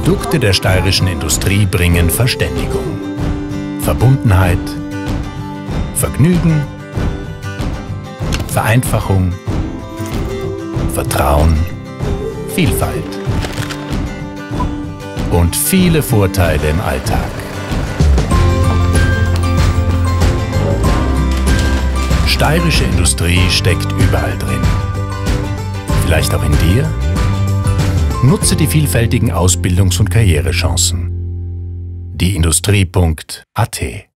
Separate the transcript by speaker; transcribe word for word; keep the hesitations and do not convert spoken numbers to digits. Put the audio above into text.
Speaker 1: Produkte der steirischen Industrie bringen Verständigung, Verbundenheit, Vergnügen, Vereinfachung, Vertrauen, Vielfalt und viele Vorteile im Alltag. Steirische Industrie steckt überall drin. Vielleicht auch in dir? Nutze die vielfältigen Ausbildungs- und Karrierechancen. die Industrie punkt a t